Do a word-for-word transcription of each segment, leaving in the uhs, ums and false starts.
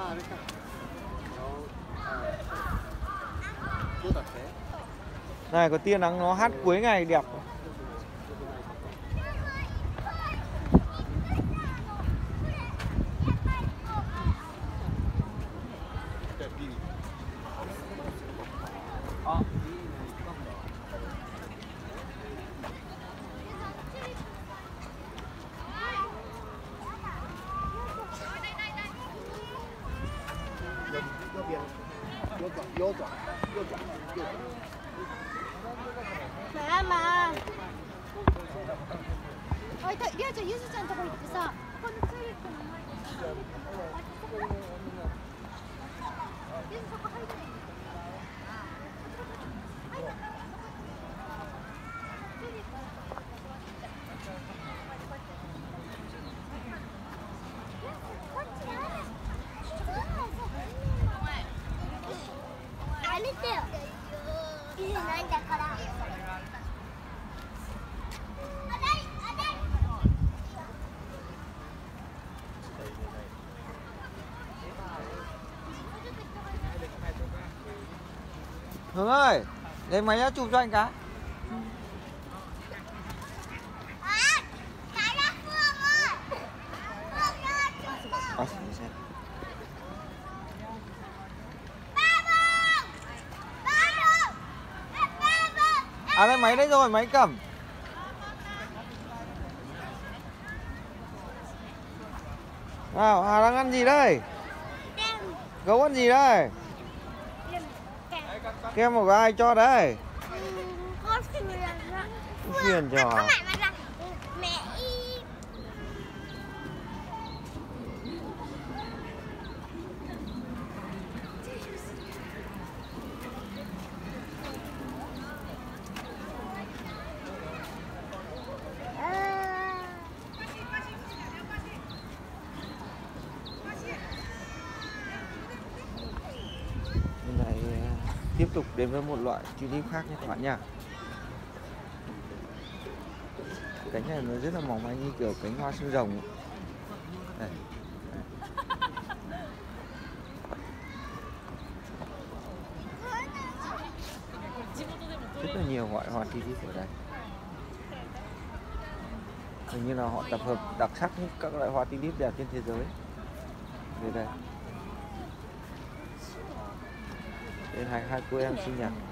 Này có tia nắng nó hát cuối ngày đẹp. ママ。おい、りあちゃん、ゆずちゃんのとこ行ってさ、ここのチューリップの前にさ、ゆずそこ入って。 Hướng ơi, lấy máy ra chụp cho anh cái. À đây máy đấy rồi, máy cầm. Nào, Hà đang ăn gì đây? Gấu ăn gì đây? Kem của ai cho đấy? Có Phiền cho à? Tiếp tục đến với một loại tulip khác nhé các bạn nha. Cánh này nó rất là mỏng manh như kiểu cánh hoa xương rồng. Đây. Rất là nhiều loại hoa tulip ở đây. Hình như là họ tập hợp đặc sắc nhất các loại hoa tulip đẹp trên thế giới. Đây đây. Đây hai hai cô em sinh nhật.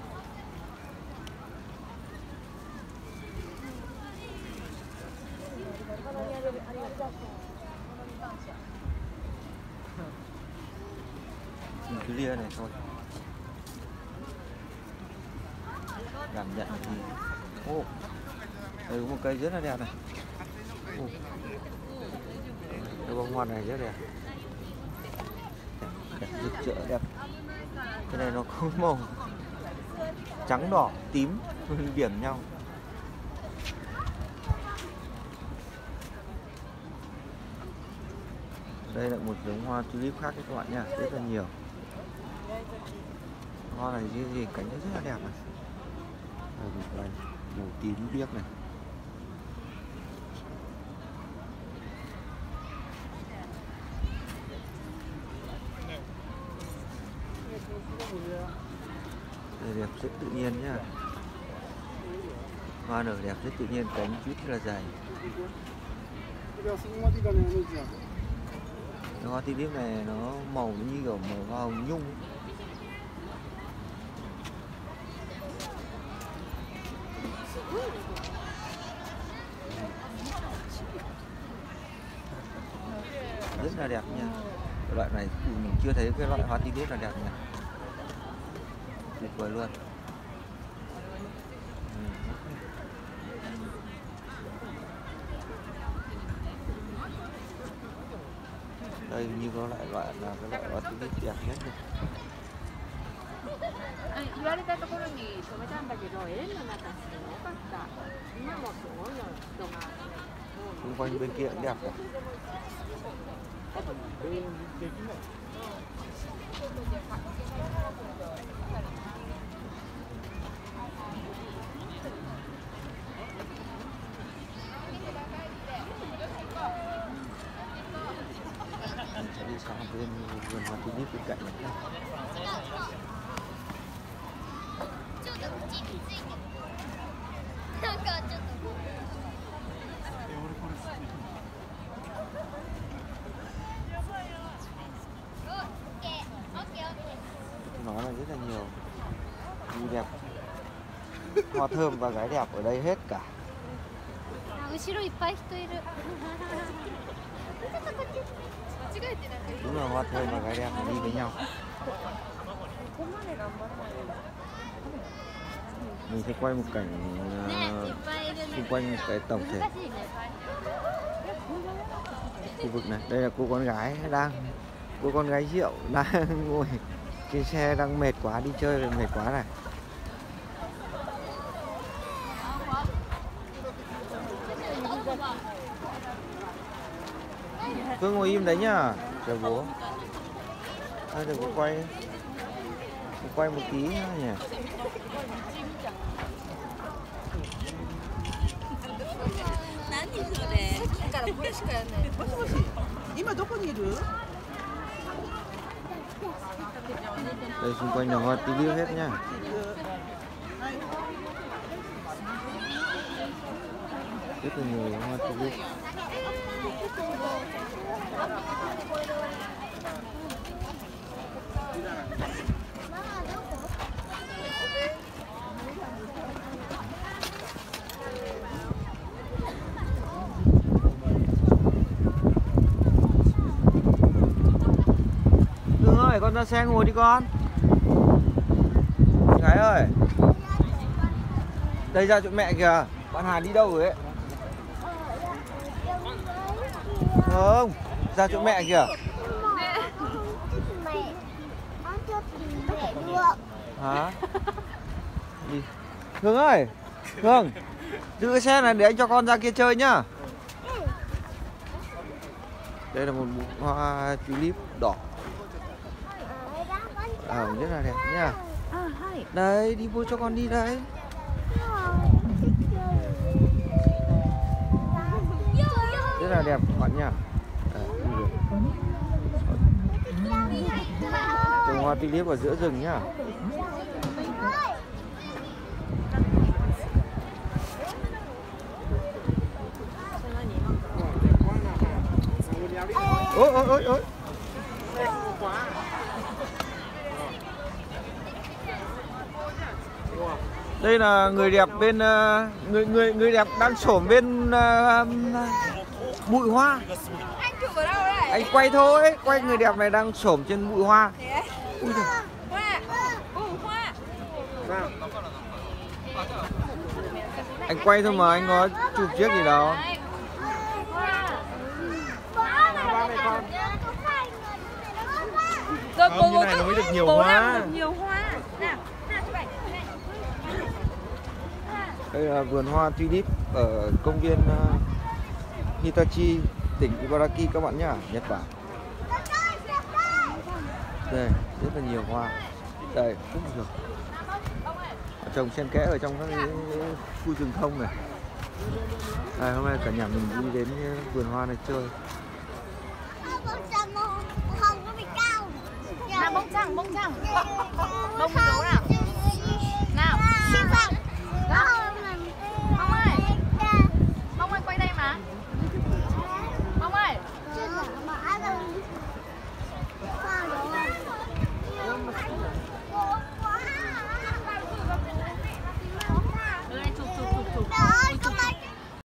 Cứ lia này thôi. Cảm nhận thì ô, đây có một cây rất là đẹp này. Ô, cái bông hoa này rất đẹp. Đẹp, đẹp rực rỡ đẹp. Cái này nó có màu trắng đỏ tím điểm nhau. Đây là một giống hoa tulip khác các bạn nha, rất là nhiều. Hoa này gì gì cánh nó rất là đẹp này. Đây, màu tím biếc này. Đây đẹp rất tự nhiên nhá. Hoa nở đẹp rất tự nhiên, cánh chút là dài. Cái hoa tulip này nó màu như kiểu màu hoa hồng nhung. Rất là đẹp nha. Cái loại này mình chưa thấy cái loại hoa tulip là đẹp nha. Tuyệt vời luôn. Đây như có lại loại là cái loại hoa tulip đẹp nhất này. 言われたところに止めたんだけど、縁の中すごかった。今もすごいの人が。 Xung quanh bên kia cũng đẹp rồi. Sẽ đi sang bên vườn hoa tulip bên cạnh này. Nó là rất là nhiều gì đẹp, hoa thơm và gái đẹp ở đây hết cả. Đúng là hoa thơm và gái đẹp đi với nhau. Mình sẽ quay một cảnh uh, xung quanh một cái tổng thể khu vực này. Đây là cô con gái đang cô con gái rượu đang ngồi trên xe, đang mệt quá, đi chơi rồi mệt quá này. Cứ ngồi im đấy nhá, chờ bố. Thôi đừng có quay, quay một tí nhỉ. Đây xung quanh là hoa tulip hết nhá. Rất là nhiều hoa tulip. Hương ơi, con ra xe ngồi đi con. Gái ơi, đây ra chỗ mẹ kìa. Bạn Hà đi đâu rồi ấy? Không, ra chỗ mẹ kìa. Hả? Đi. Hương ơi, Hương, giữ cái xe này để anh cho con ra kia chơi nhá. Đây là một bụi hoa tulip đỏ. À, rất là đẹp nhá. Đây, đi vô cho con đi đây. Rất là đẹp các bạn nhá. Trồng hoa tulip ở giữa rừng nhá. Ôi ôi ôi ôi. Đây là người đẹp bên uh, người người người đẹp đang xổm bên uh, bụi hoa. Anh chụp ở đâu đây? Anh quay thôi, quay người đẹp này đang xổm trên bụi hoa. Ui giời. Hoa, bụi hoa. Anh quay thôi mà, anh có chụp chiếc gì đâu. Rồi Không, như này nó mới được nhiều hoa. Được nhiều hoa. Nào, nào chụp ảnh. Đây là vườn hoa tulip ở công viên uh, Hitachi, tỉnh Ibaraki các bạn nhá, Nhật Bản. Đây, rất là nhiều hoa. Đây, rất nhiều. Trồng xen kẽ ở trong các cái khu rừng thông này. À, hôm nay cả nhà mình đi đến vườn hoa này chơi. Nào bông trắng, bông trắng. Bông dấu nào. Nào. Bông ơi. Bông ơi quay đây mà. Bông ơi. Đây chụp chụp chụp chụp.